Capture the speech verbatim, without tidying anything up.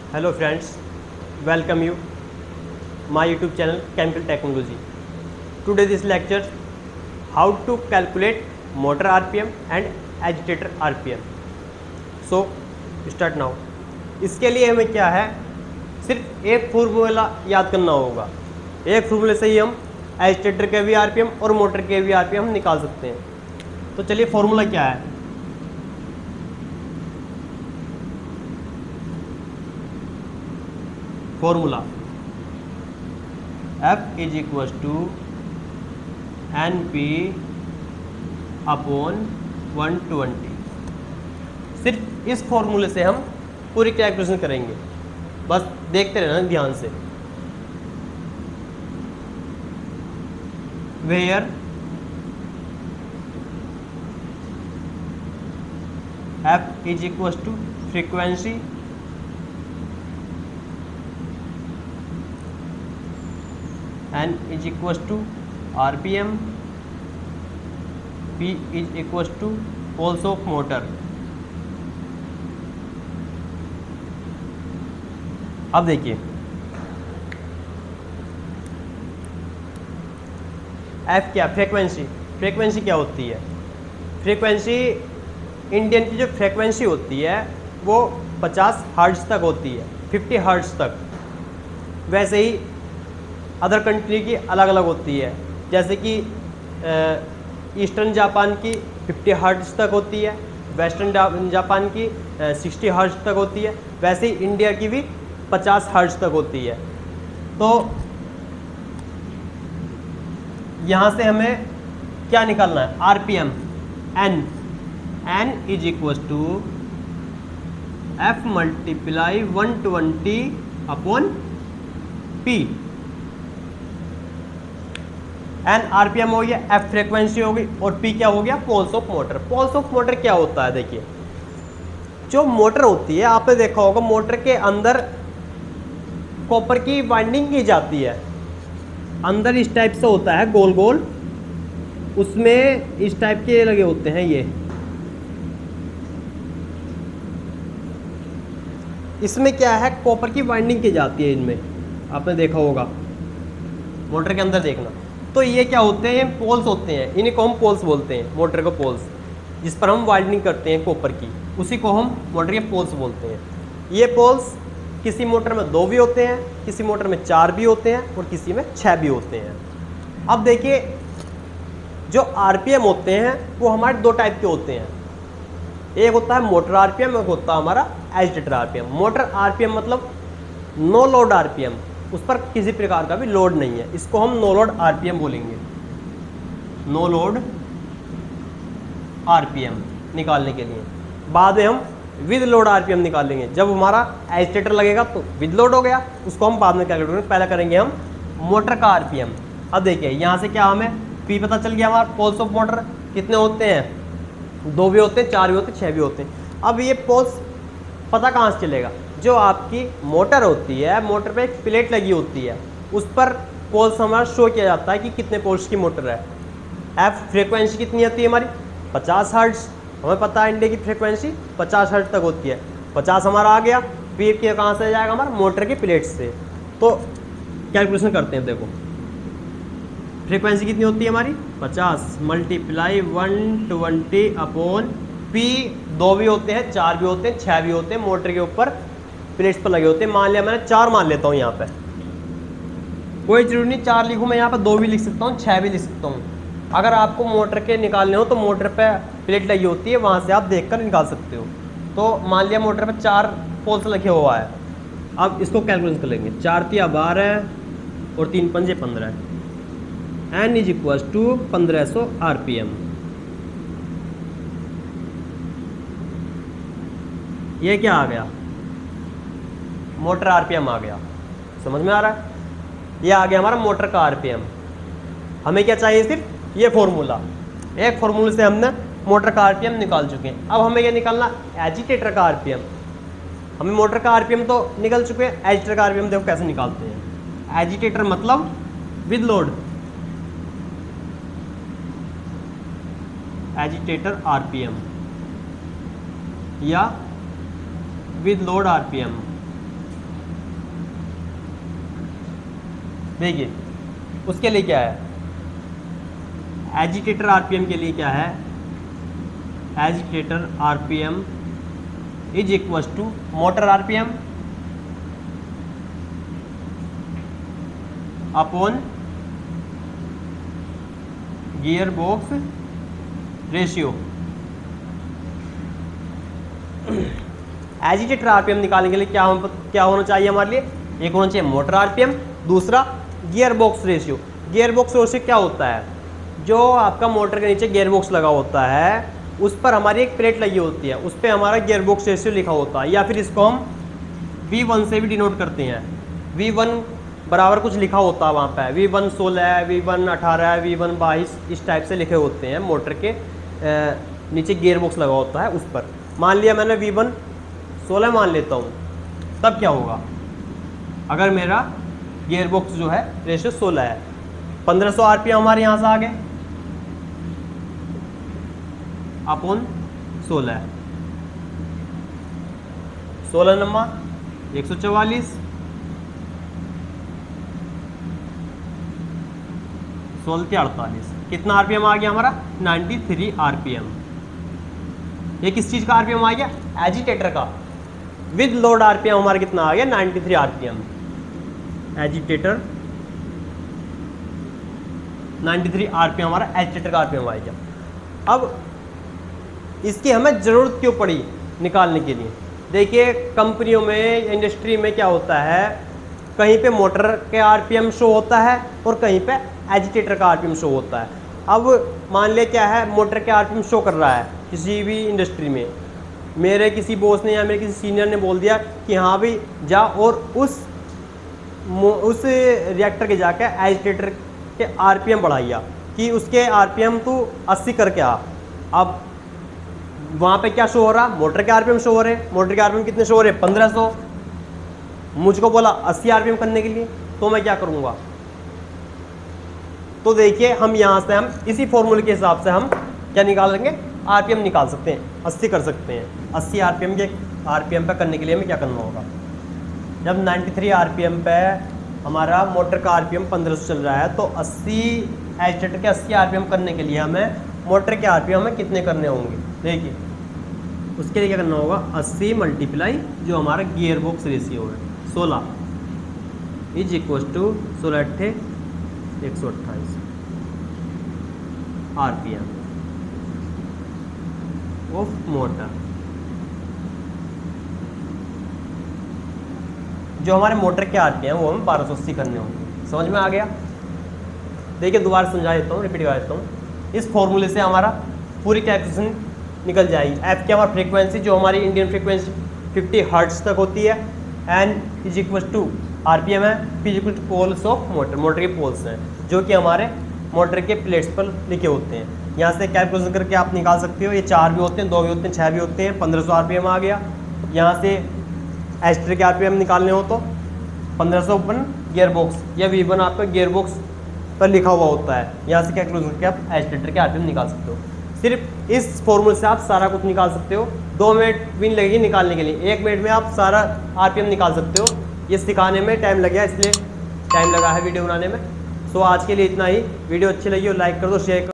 Hello friends, welcome you my YouTube channel Chemical Technology. Today this lecture how to calculate motor R P M and agitator R P M. So start now. इसके लिए हमें क्या है, सिर्फ एक formula याद करना होगा। एक फॉर्मूले से ही हम एजिटेटर के भी आरपीएम और मोटर के भी आरपीएम हम निकाल सकते हैं। तो चलिए फॉर्मूला क्या है। Formula F is equal to N P upon one twenty. सिर्फ इस फॉर्मूले से हम पूरी कैलकुलेशन करेंगे, बस देखते रहना ध्यान से। Where F is equal to frequency N is equals to R P M, P is equals to poles of motor। अब देखिए F क्या, फ्रीक्वेंसी। फ्रीक्वेंसी क्या होती है? फ्रीक्वेंसी इंडियन की जो फ्रीक्वेंसी होती है वो पचास हर्ट्ज तक होती है, पचास हर्ट्ज तक। वैसे ही अदर कंट्री की अलग अलग होती है, जैसे कि ईस्टर्न जापान की पचास हर्ट्ज तक होती है, वेस्टर्न जापान की साठ हर्ट्ज तक होती है, वैसे ही इंडिया की भी पचास हर्ट्ज तक होती है। तो यहाँ से हमें क्या निकालना है? RPM N N is equal to F multiply one twenty upon P. N RPM हो गया, एफ फ्रीक्वेंसी हो गई, और पी क्या हो गया? Poles of motor. Poles of motor क्या होता है? देखिए, जो मोटर होती है, आपने देखा होगा मोटर के अंदर कॉपर की वाइंडिंग की जाती है। अंदर इस टाइप से होता है गोल गोल, उसमें इस टाइप के लगे होते हैं ये। इसमें क्या है? कॉपर की वाइंडिंग की जाती है इनमें, आपने देखा होगा मोटर के अंदर। देखना तो ये क्या होते हैं? ये पोल्स होते हैं, इन्हीं को हम पोल्स बोलते हैं, मोटर को पोल्स, जिस पर हम वाइंडिंग करते हैं कॉपर की, उसी को हम मोटर के पोल्स बोलते हैं। ये पोल्स किसी मोटर में दो भी होते हैं, किसी मोटर में चार भी होते हैं, और किसी में छः भी होते हैं। अब देखिए, जो आरपीएम होते हैं वो हमारे दो टाइप के होते हैं। एक होता है मोटर आरपीएम, एक होता है हमारा एजिटेटर आरपीएम। मोटर आरपीएम मतलब नो लोड आरपीएम, उस पर किसी प्रकार का भी लोड नहीं है, इसको हम नो लोड आरपीएम बोलेंगे। नो लोड आरपीएम निकालने के लिए बाद में हम विद लोड आरपीएम निकालेंगे। जब हमारा एजिटेटर लगेगा तो विद लोड हो गया, उसको हम बाद में कैलकुलेट करेंगे। पहले करेंगे हम मोटर का आरपीएम। अब देखिए, यहाँ से क्या हमें पी पता चल गया। हमारा पोल्स ऑफ मोटर कितने होते हैं? दो भी होते हैं, चार भी होते हैं, छः भी होते हैं। अब ये पोल्स पता कहाँ से चलेगा? जो आपकी मोटर होती है, मोटर पे एक प्लेट लगी होती है, उस पर पोल्स हमारा शो किया जाता है कि कितने पोल्स की मोटर है। एफ फ्रीक्वेंसी कितनी आती है हमारी? पचास हर्ट्ज। हमें पता है इंडिया की फ्रीक्वेंसी पचास हर्ट्ज तक होती है। पचास हमारा आ गया, पी के कहाँ से जाएगा? हमारा मोटर की प्लेट से। तो कैलकुलेशन करते हैं। देखो, फ्रीक्वेंसी कितनी होती है हमारी? पचास multiply one twenty upon P. दो भी होते हैं, चार भी होते हैं, छः भी होते हैं, मोटर के ऊपर प्लेट्स पर लगे होते हैं। मान लिया मैंने चार मान लेता हूँ यहाँ पे, कोई जरूरी नहीं चार लिखूँ मैं, यहाँ पे दो भी लिख सकता हूँ, छः भी लिख सकता हूँ। अगर आपको मोटर के निकालने हो तो मोटर पे प्लेट लगी होती है, वहाँ से आप देखकर निकाल सकते हो। तो मान लिया मोटर पे चार पोल्स लगे हुआ है। अब इसको कैलकुलेशन कर लेंगे। चार तिया बारह और तीन पंजे पंद्रह। एन इज इक्वल टू पंद्रह सौ आर पी एम। ये क्या आ गया? मोटर आरपीएम आ गया। समझ में आ रहा है? ये आ गया हमारा मोटर का आरपीएम। हमें क्या चाहिए? सिर्फ ये फॉर्मूला। एक फॉर्मूले से हमने मोटर का आरपीएम निकाल चुके हैं। अब हमें क्या निकालना? एजिटेटर का आरपीएम। हमें मोटर का आरपीएम तो निकल चुके हैं, एजिटेटर का आरपीएम देखो कैसे निकालते हैं। एजिटेटर मतलब विद लोड, एजिटेटर आरपीएम या विद लोड आरपीएम। देखिए उसके लिए क्या है, एजिटेटर आरपीएम के लिए क्या है, agitator RPM is equal to motor RPM upon gear box ratio. Agitator RPM निकालने के लिए क्या हो, क्या होना चाहिए हमारे लिए, एक होना चाहिए मोटर आरपीएम, दूसरा gear box ratio. Gear box ratio क्या होता है, जो आपका मोटर के नीचे गियर बॉक्स लगा होता है उस पर हमारी एक प्लेट लगी होती है, उस पर हमारा गियर बॉक्स रेशियो लिखा होता है, या फिर इसको हम वी वन से भी डिनोट करते हैं। वी वन बराबर कुछ लिखा होता है वहाँ पे, वी वन सोलह है, वी वन अठारह है, वी वन बाईस, इस टाइप से लिखे होते हैं मोटर के ए, नीचे गियर बॉक्स लगा होता है उस पर। मान लिया मैंने वी वन सोलह मान लेता हूँ, तब क्या होगा, अगर मेरा गियर बॉक्स जो है रेशियो सोलह है, पंद्रह सौ आरपीएम हमारे यहाँ से आ गए अपॉन सोलह, सोलह नंबर एक सौ चौवालीस, सोलह अड़तालीस, कितना आरपीएम आ गया हमारा, तिरानवे आरपीएम। ये किस चीज़ का आरपीएम आ गया, एजिटेटर का। विद लोड आरपीएम हमारा कितना आ गया, तिरानवे आरपीएम। एजिटेटर तिरानवे आरपीएम हमारा एजिटेटर का आरपीएम आ गया। अब इसकी हमें ज़रूरत क्यों पड़ी निकालने के लिए, देखिए कंपनियों में, इंडस्ट्री में क्या होता है, कहीं पे मोटर के आरपीएम शो होता है और कहीं पे एजिटेटर का आरपीएम शो होता है। अब मान ले क्या है, मोटर के आरपीएम शो कर रहा है किसी भी इंडस्ट्री में, मेरे किसी बॉस ने या मेरे किसी सीनियर ने बोल दिया कि हाँ भाई जा और उस उस रिएक्टर के जाके एजिटेटर के आरपीएम बढ़ाइया कि उसके आरपीएम तो अस्सी करके आ। अब वहाँ पे क्या शो हो रहा, मोटर के आरपीएम शो हो रहे, मोटर के आरपीएम कितने शो हो रहे, पंद्रह सौ। मुझको बोला अस्सी आरपीएम करने के लिए, तो मैं क्या करूँगा, तो देखिए हम यहाँ से हम इसी फॉर्मूले के हिसाब से हम क्या निकाल लेंगे, आरपीएम निकाल सकते हैं, अस्सी कर सकते हैं। अस्सी आरपीएम के आरपीएम पे करने के लिए हमें क्या करना होगा, जब तिरानवे आरपीएम पे हमारा मोटर का आरपीएम पंद्रह सौ चल रहा है, तो अस्सी एजिटेटर के अस्सी आरपीएम करने के लिए हमें मोटर के आरपीएम हमें कितने करने होंगे, देखिए उसके लिए क्या करना होगा, अस्सी मल्टीप्लाई जो हमारा गियर बॉक्स रेशियो है सोलह इज इक्वल टू सोलह अट्ठे एक सौ अट्ठाईस आरपीएम ऑफ मोटर। जो हमारे मोटर के आरपीएम वो हमें बारह सौ अस्सी करने होंगे। समझ में आ गया, देखिए दोबारा समझा देता हूँ, रिपीट कर देता हूँ। इस फॉर्मूले से हमारा पूरी कैलकुलेशन निकल जाएगी। एफ की हमारी फ्रीक्वेंसी जो हमारी इंडियन फ्रीक्वेंसी पचास हर्ट्ज तक होती है, N is equal to RPM है, P is equal to poles of motor, motor के पोल्स हैं जो कि हमारे मोटर के प्लेट्स पर लिखे होते हैं। यहाँ से कैलकुलेशन करके आप निकाल सकते हो, ये चार भी होते हैं, दो भी होते हैं, छः भी होते हैं, पंद्रह सौ आरपीएम आ गया। यहाँ से एजिटेटर के आरपीएम निकालने हो तो पंद्रह सौ अपन गियर बॉक्स या वी वन आपका गियर बॉक्स पर लिखा हुआ होता है, यहाँ से कैलकुलेशन करके आप एजिटेटर के आरपीएम निकाल सकते हो। सिर्फ इस फॉर्मूले से आप सारा कुछ निकाल सकते हो। दो मिनट भी नहीं लगेगी निकालने के लिए, एक मिनट में आप सारा आरपीएम निकाल सकते हो। ये सिखाने में टाइम लग गया, इसलिए टाइम लगा है वीडियो बनाने में। सो आज के लिए इतना ही। वीडियो अच्छी लगी हो लाइक कर दो, शेयर कर